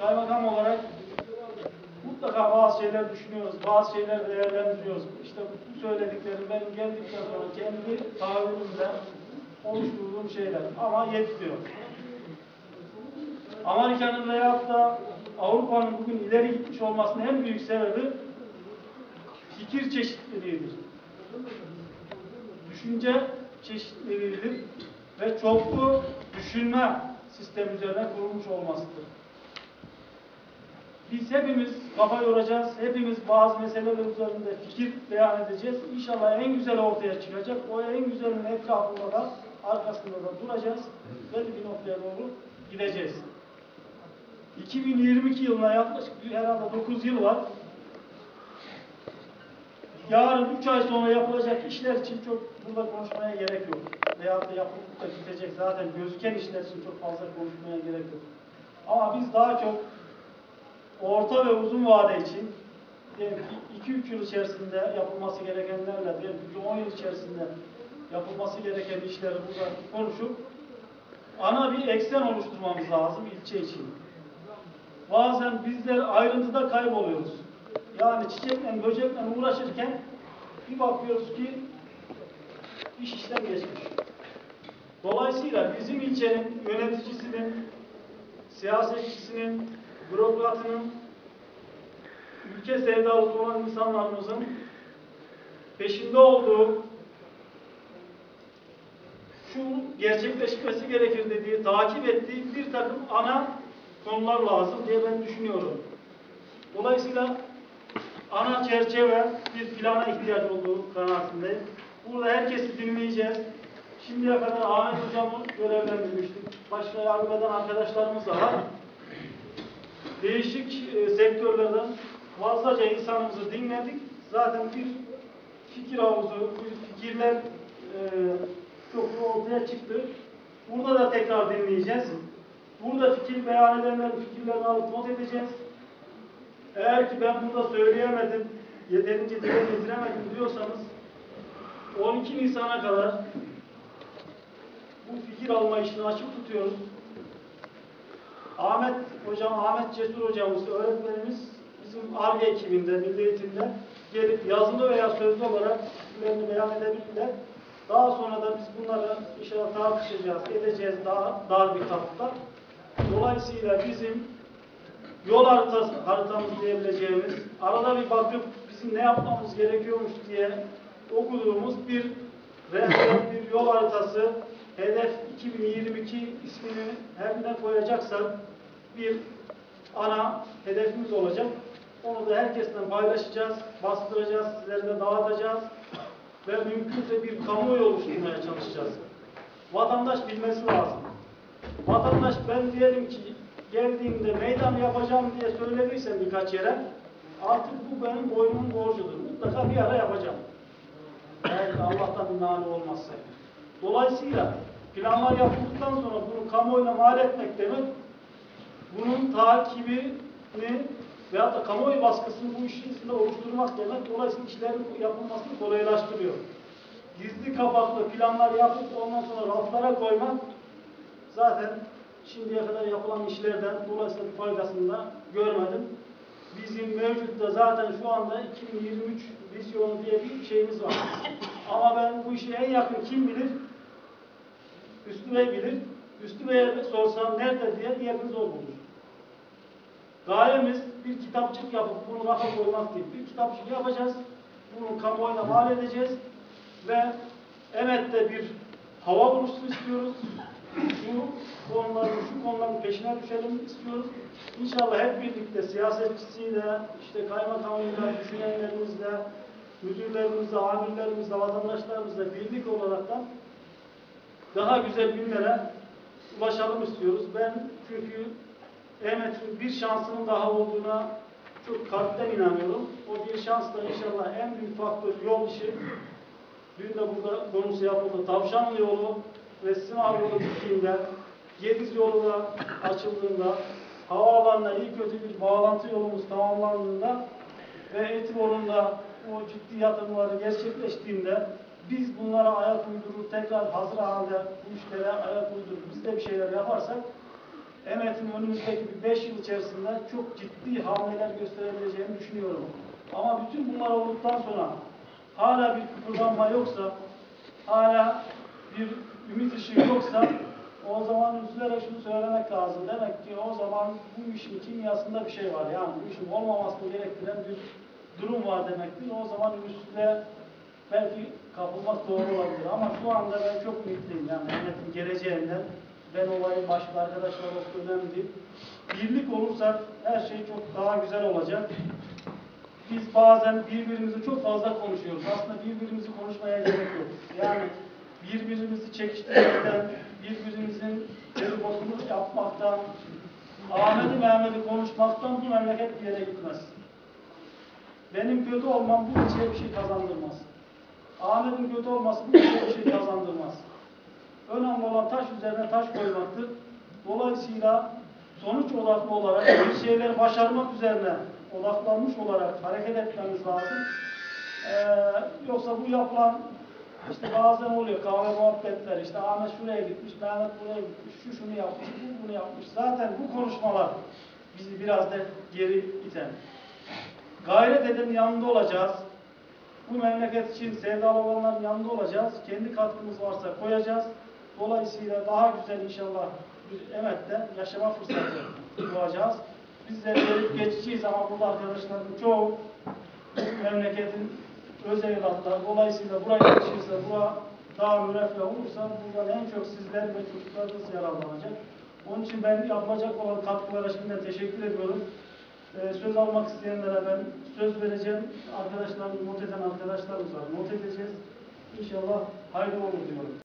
kaymakam olarak mutlaka bazı şeyler düşünüyoruz, bazı şeyler değerlendiriyoruz. İşte bu söylediklerim benim geldikten sonra kendi tabirimle oluşturduğum şeyler ama yetmiyor. Amerika'nın veyahut da Avrupa'nın bugün ileri gitmiş olmasının en büyük sebebi fikir çeşitliliğidir. Düşünce çeşitliliğidir ve çoklu düşünme sistemi üzerine kurulmuş olmasıdır. Biz hepimiz kafa yoracağız, hepimiz bazı meseleler üzerinde fikir beyan edeceğiz. İnşallah en güzel ortaya çıkacak. O en güzelin etrafında da, arkasında da duracağız. Belli bir noktaya doğru gideceğiz. 2022 yılına yaklaşık herhalde 9 yıl var. Yarın 3 ay sonra yapılacak işler için çok burada konuşmaya gerek yok. Veyahut da yapılıp da bitecek zaten gözüken işler için çok fazla konuşmaya gerek yok. Ama biz daha çok orta ve uzun vade için diyelim ki 2-3 yıl içerisinde yapılması gerekenlerle diyelim ki 10 yıl içerisinde yapılması gereken işleri burada konuşup ana bir eksen oluşturmamız lazım ilçe için. Bazen bizler ayrıntıda kayboluyoruz. Yani çiçekle, böcekle uğraşırken bir bakıyoruz ki iş işten geçmiş. Dolayısıyla bizim ilçenin yöneticisinin, siyasetçisinin, bürokratının, ülke sevdalısı olan insanlarımızın peşinde olduğu, şu gerçekleşmesi gerekir dediği, takip ettiği bir takım ana konular lazım diye ben düşünüyorum. Dolayısıyla ana çerçeve bir plana ihtiyaç olduğu kanaatindeyim. Burada herkesi dinleyeceğiz. Şimdiye kadar Ahmet Hocam'ı görevlendirmiştik. Başka yardım eden arkadaşlarımız da var. Değişik sektörlerden fazlaca insanımızı dinledik. Zaten bir fikir havuzu, bir fikirler çokluğu ortaya çıktı. Burada da tekrar dinleyeceğiz. Burada fikir beyan edenlerin fikirlerini alıp not edeceğiz. Eğer ki ben burada söyleyemedim, yeterince dile getiremedim diyorsanız 12 Nisan'a kadar bu fikir alma işini açık tutuyoruz. Ahmet Hocam, Ahmet Cesur Hocamız, öğretmenimiz bizim ARGE ekibinde, Milli Eğitim'de gelip yazılı veya sözlü olarak fikirlerini beyan edebilirler. Daha sonra da biz bunları inşallah tartışacağız, edeceğiz daha dar bir kapta. Dolayısıyla bizim yol haritamız diyebileceğimiz, arada bir bakıp bizim ne yapmamız gerekiyormuş diye okuduğumuz bir rehber, bir yol haritası, hedef 2022 ismini her ne koyacaksak bir ana hedefimiz olacak. Onu da herkesten paylaşacağız, bastıracağız, sizlere de dağıtacağız ve mümkünse bir kamuoyu oluşturmaya çalışacağız. Vatandaş bilmesi lazım. Vatandaş ben diyelim ki geldiğimde meydan yapacağım diye söylediysem birkaç yere artık bu benim boynumun borcudur. Mutlaka bir ara yapacağım. Eğer Allah'tan bir mani olmazsa. Dolayısıyla planlar yapıldıktan sonra bunu kamuoyuna mal etmek demek, bunun takibini veyahut da kamuoyu baskısını bu işin içinde oluşturmak demek, dolayısıyla işlerin yapılmasını kolaylaştırıyor. Gizli kapaklı planlar yapıp ondan sonra raflara koymak zaten şimdiye kadar yapılan işlerden dolayısıyla bir faydasını da görmedim. Bizim mevcutta zaten şu anda 2023 vizyonu diye bir şeyimiz var. Ama ben bu işi en yakın kim bilir? Üstü Bey bilir. Üstü Bey'e sorsam nerede diye diğeriniz zor bulur. Gayemiz bir kitapçık yapıp bunu rafa koymak değil. Bir kitapçık yapacağız. Bunu kamuoyuna mal edeceğiz. Ve Emet'te bir hava buluşsun istiyoruz. Şu konuların peşine düşelim istiyoruz. İnşallah hep birlikte siyasetçisiyle, işte kaymakamıyla, düşünenlerimizle, müdürlerimizle, amirlerimizle, vatandaşlarımızla birlik olarak da daha güzel günlere ulaşalım istiyoruz. Ben çünkü Emet'in bir şansının daha olduğuna çok kalpten inanıyorum. O bir şans da inşallah en büyük faktör yol işi. Dün de burada konusu yapıldı. Tavşanlı yolu ve Sınav yolu bittiğinde, Gediz yolu da açıldığında, havaalanına iyi kötü bir bağlantı yolumuz tamamlandığında ve Etibor'unda o ciddi yatırımları gerçekleştiğinde biz bunlara ayak uydurur, tekrar hazır halde bu işlere ayak uydurur, biz de bir şeyler yaparsak Emet'in önümüzdeki bir 5 yıl içerisinde çok ciddi hamleler gösterebileceğini düşünüyorum. Ama bütün bunlar olduktan sonra hala bir kıpırdanma yoksa, hala bir ümit ışığı yoksa, o zaman üzülerek şunu söylemek lazım. Demek ki o zaman bu işin kimyasında bir şey var. Yani bu işin olmamasını gerektiren bir durum var demektir. O zaman ümitsizliğe belki kapılmak doğru olabilir. Ama şu anda ben çok ümitliyim. Yani Mehmet'in geleceğinden, ben olayı başka arkadaşlar olsun önemli değil. Birlik olursak her şey çok daha güzel olacak. Biz bazen birbirimizi çok fazla konuşuyoruz. Aslında birbirimizi konuşmaya gerek yok. Yani birbirimizi çekiştirmekten, birbirimizin dedikodunu yapmaktan, Ahmet'i Mehmet'i konuşmaktan bu memleket bir yere gitmez. Benim kötü olmam bu ülkeye bir şey kazandırmaz. Ahmet'in kötü olması bu ülkeye bir şey kazandırmaz. Önemli olan taş üzerine taş koymaktır. Dolayısıyla sonuç odaklı olarak bir şeyler başarmak üzerine odaklanmış olarak hareket etmemiz lazım. Yoksa bu yapılan işte bazen oluyor kahve muhabbetler, işte Ahmet şuraya gitmiş, Mehmet buraya gitmiş, şu şunu yapmış, bu bunu yapmış. Zaten bu konuşmalar bizi biraz da geri iten. Gayret edin, yanında olacağız. Bu memleket için sevdalı olanların yanında olacağız. Kendi katkımız varsa koyacağız. Dolayısıyla daha güzel inşallah bir Emet'te yaşama fırsatı bulacağız. Bizler gelip geçeceğiz ama burada arkadaşlarım çoğu bu memleketin öz evlatları. Dolayısıyla buraya geçirse, bura daha müreffeh olursa buradan en çok sizler ve çocuklarınız yararlanacak. Onun için ben yapılacak olan katkılara şimdiden teşekkür ediyorum. Söz almak isteyenlere ben söz vereceğim. Arkadaşlarımız, not eden arkadaşlarımız var. Not edeceğiz. İnşallah hayırlı olur diyorum.